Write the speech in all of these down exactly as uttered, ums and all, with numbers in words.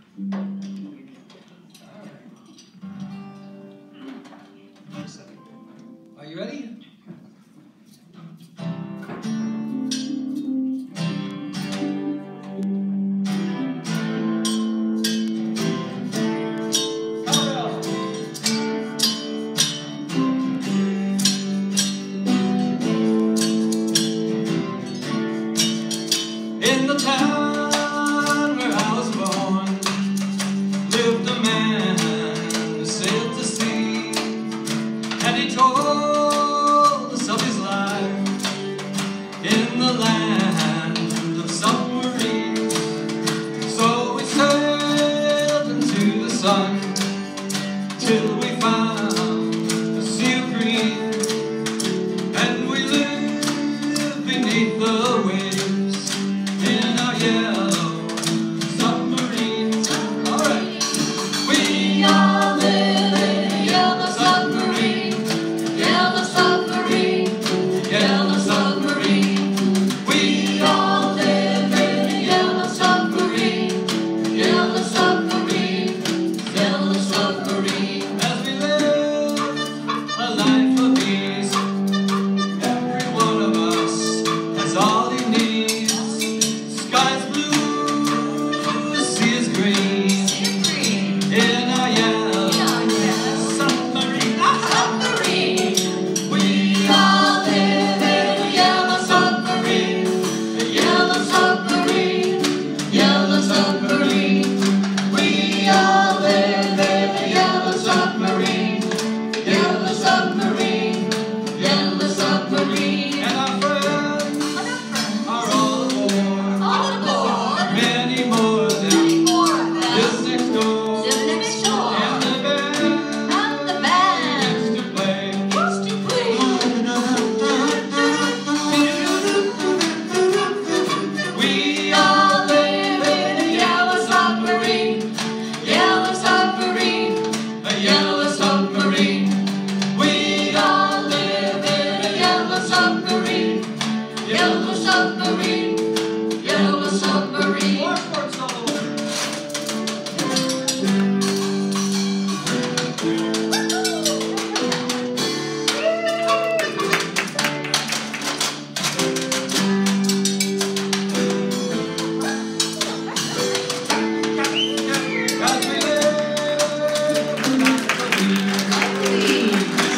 Are you ready? In the town where I was born lived a man who sailed to sea, and he told us of his life in the land of submarines. So we sailed into the sun till we found a sea of green, and we lived beneath the waves in our yellow submarine. All right. We all live in a yellow submarine, yellow submarine, yellow submarine. We all live in a yellow submarine, yellow submarine, yellow submarine. As we live a life of ease, every one of us has all he needs. Sky's blue, the sea is green, in our yellow submarine. Submarine. We all live in a yellow submarine, a yellow submarine, yellow submarine. We all live in a yellow submarine, yellow submarine, yellow submarine. And our friends are all aboard. All aboard. Many more than live next door. Live next door. And the band And the band used to play. used to play. We all live in a yellow submarine, yellow submarine, a yellow submarine. We all live in a yellow submarine, yellow submarine, yellow submarine. More chord solo. As we live a life of ease,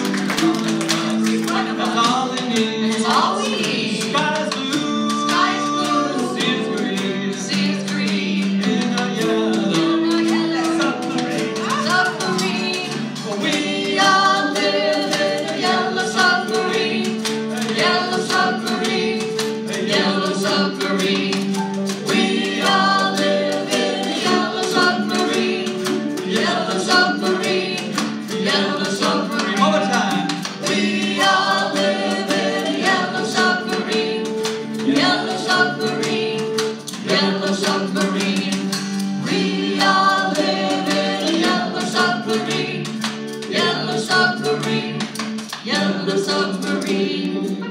that's all we need. That's all we need. Sky's blue, Sky's blue, sea is green, sea is green, in a yellow yellow submarine. submarine. We all live in a yellow submarine, a yellow submarine, a yellow submarine. We all live in a yellow submarine, yellow submarine, yellow submarine. One more time. We all live in a yellow submarine, yellow submarine, yellow submarine. We all live in a yellow submarine, yellow submarine, yellow submarine.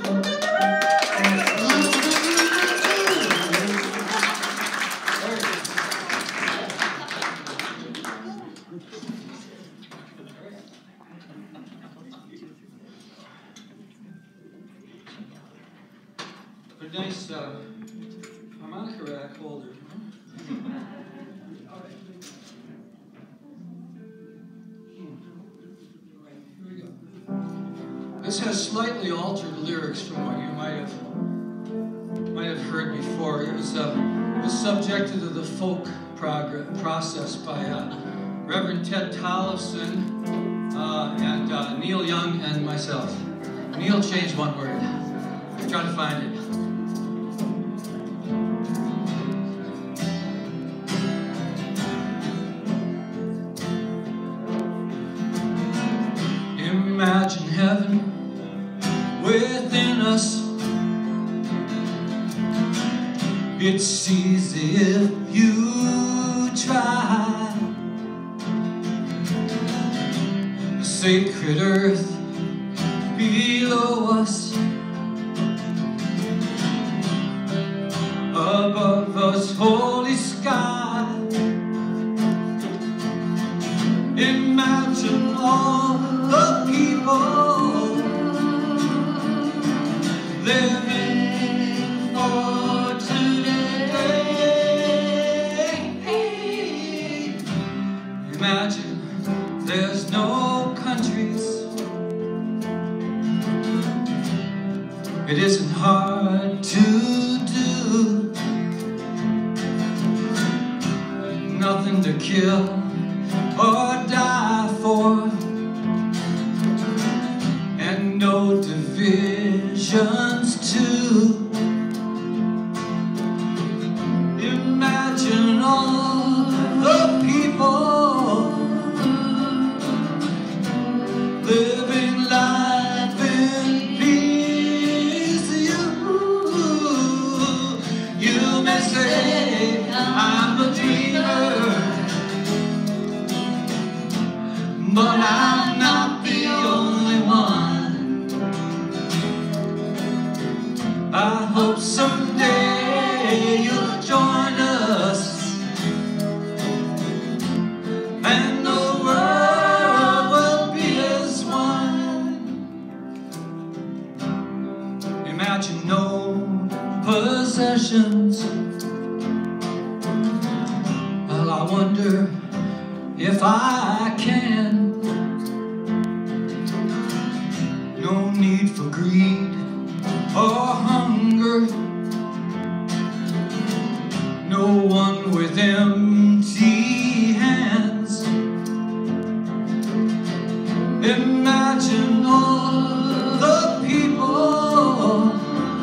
A nice uh, harmonica rack holder. This has slightly altered lyrics from what you might have might have heard before. It was, uh, it was subjected to the folk progr process by uh, Reverend Ted Tollefson uh, and uh, Neil Young and myself. Neil changed one word. I'm trying to find it. Imagine heaven within us. It's easy if you try. The sacred earth below us, above us holy sky. people living for today. Imagine there's no countries. It isn't hard to do. Nothing to kill or die for, and no divisions too. Imagine all the people living life in peace. You, you may say I'm a dreamer, but I'm not the only one. I hope someday you'll join us, and the world will be as one. Imagine no possessions. Well, I wonder if I can. No need for greed or hunger. No one with empty hands. Imagine all the people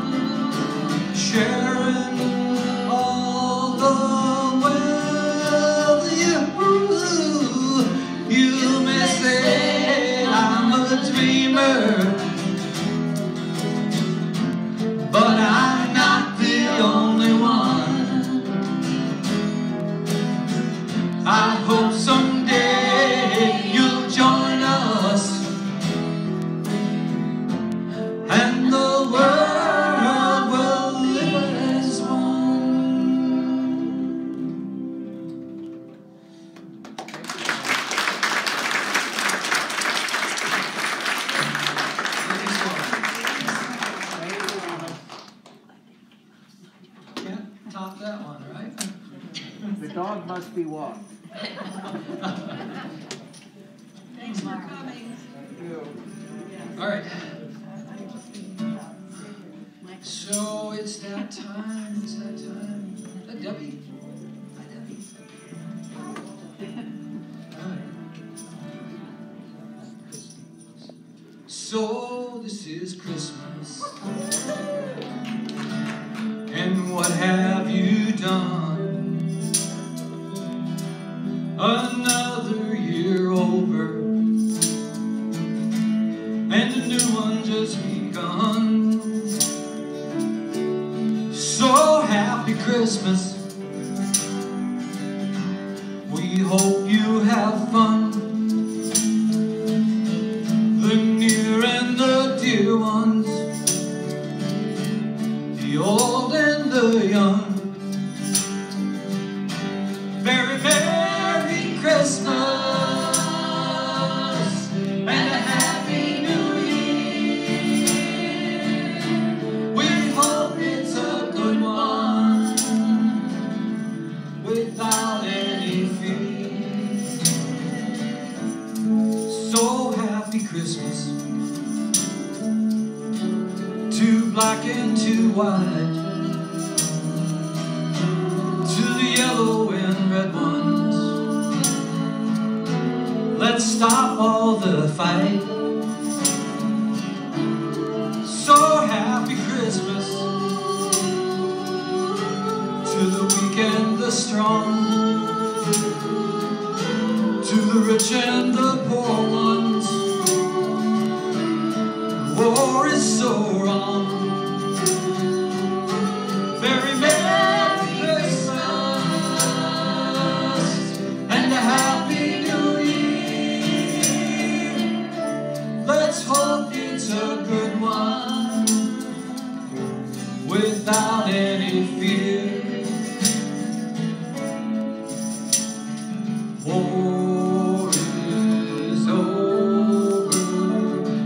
sharing all the wealth. You, you may say I'm a dreamer, but I'm not the only one. I hope someday you'll join us, and the world will live as one. Can't top that one, right? The dog must be walked. Thanks for coming. All right. So it's that time. It's that time. Is that Debbie? Hi, Debbie. All right. So this is Christmas, and what have you done? Another year over, and a new one just begun. So happy Christmas. We hope you have fun. The near and the dear ones, the old and the young. Very Merry Christmas and a Happy New Year. We hope it's a good one without any fear. So happy Christmas, too black and too white, to the yellow and red ones. Let's stop all the fight. So happy Christmas to the weak and the strong, to the rich and the poor ones. War is so wrong. Very Merry Christmas and a Happy New Year. Let's hope it's a good one without any fear. War is over,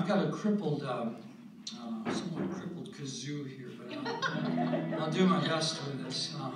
I've got a crippled, um, uh, somewhat crippled kazoo here, but I'll, I'll do my best with this. Uh,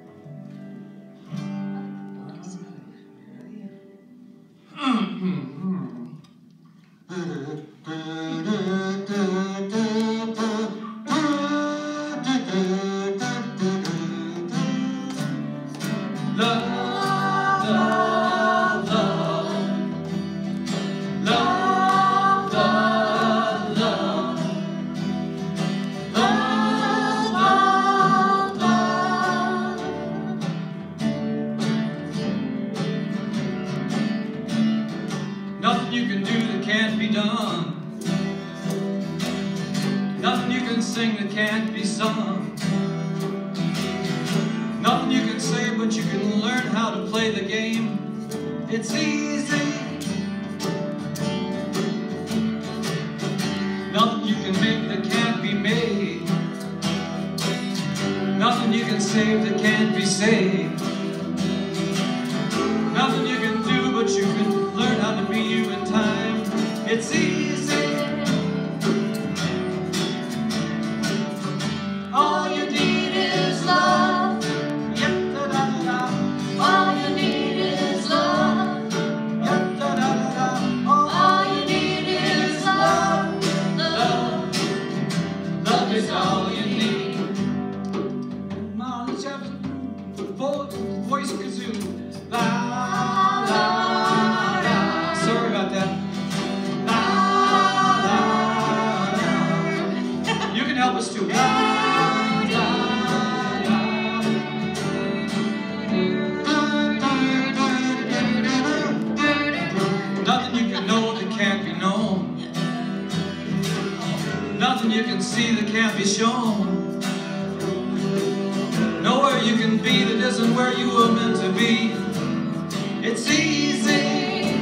Nothing you can do that can't be done. Nothing you can sing that can't be sung. Nothing you can say, but you can learn how to play the game. It's easy. Nothing you can make that can't be made. Nothing you can save that can't be saved. Nothing you can do, but you can learn how to be you in time. It's easy. All you need is love. Yep, da, da, da, da. All you need is love. Yep, da, da, da, da. All you need is love. Love. Love is all you need. Come on, let's have some voice kazoo. La, la, la. Sorry about that. La, la, la. You can help us too. La, la, la. Nothing you can know that can't be known. Nothing you can see that can't be shown. Nowhere you can be that isn't where you were meant to be. It's easy.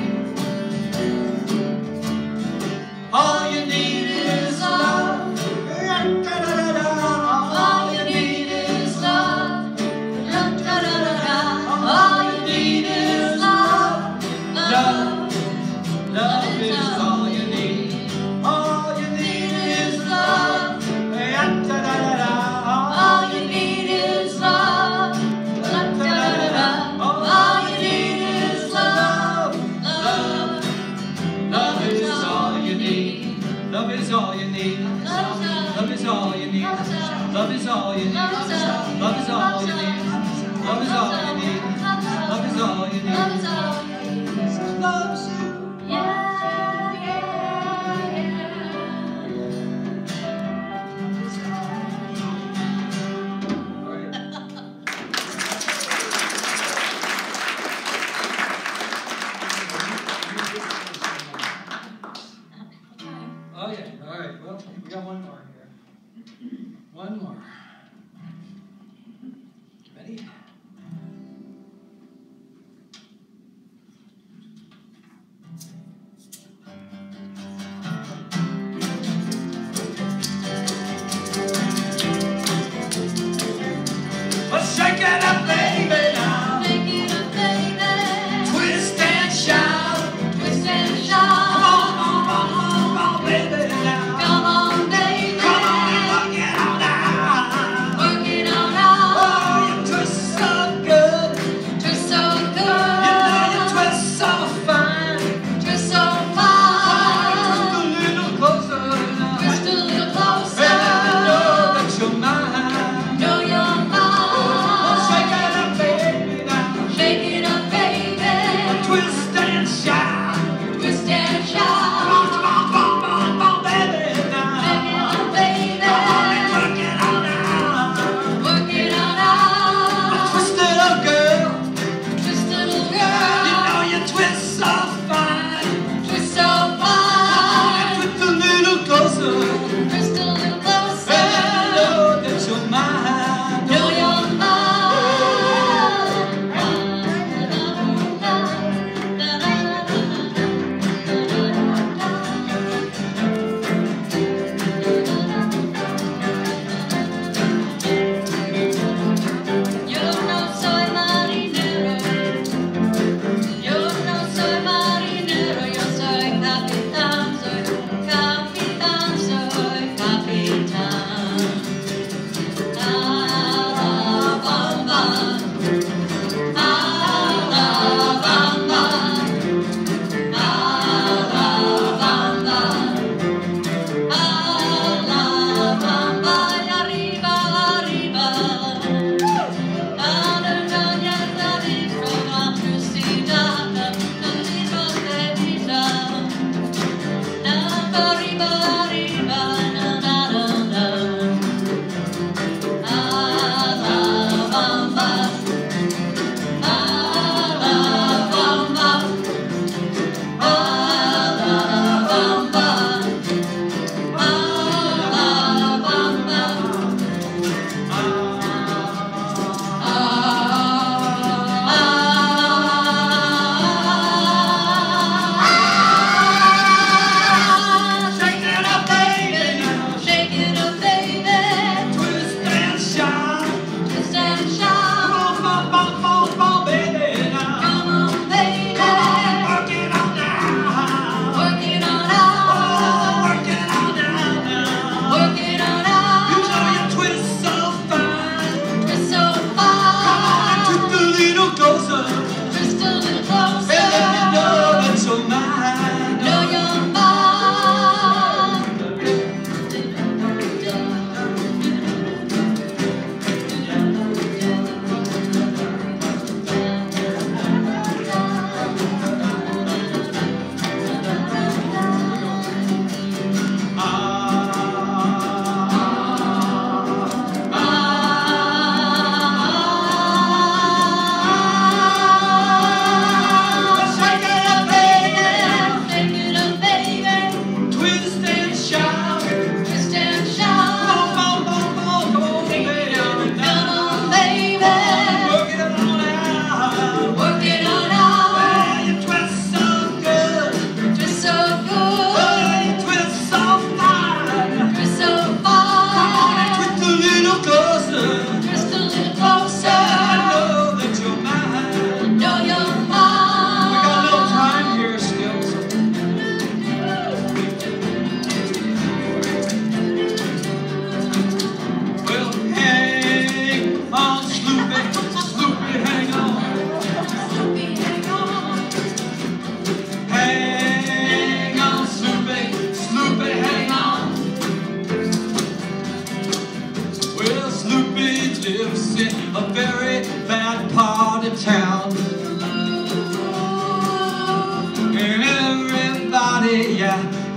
All you need is love. All you need is love. All you need is love. Love. Love is all you need. All you need is love. All you need is love. All you need is love.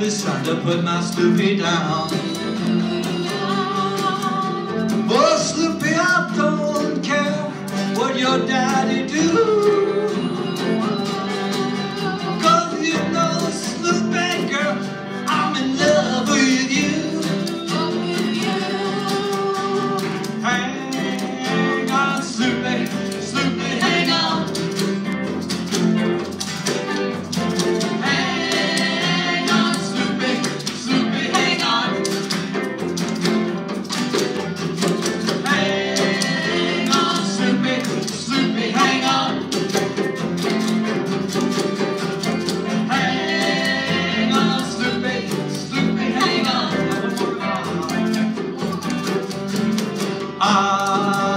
Lucinda, put my Sloopy down. Oh, Sloopy, I don't care what your daddy do. Cause you know, Sloopy girl, I'm in love with you. Hang on, Sloopy, Sloopy, hang on. Hang on, Sloopy, Sloopy, hang on. Hang on, Sloopy, Sloopy, hang on. Hang on, Sloopy, Sloopy, hang on. Ah.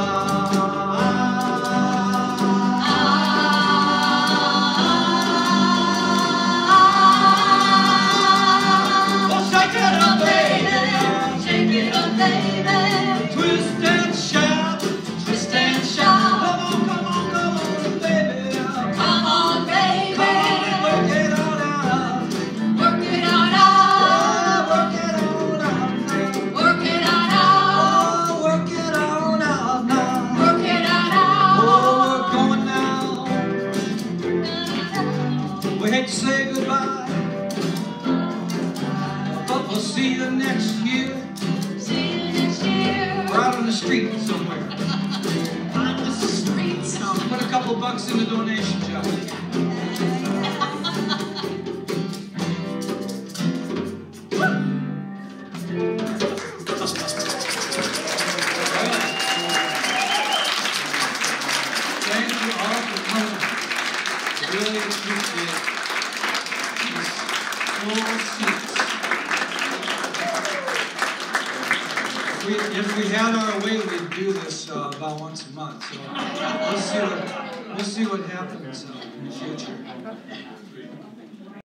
We hate to say goodbye, but we'll see you next year. See you next year. We're out on the street somewhere. On the street somewhere. Put a couple bucks in the donation jar. Thank you all for coming. Really appreciate these full seats. If we, if we had our way, we'd do this uh, about once a month. So we'll see what we'll see what happens uh, in the future.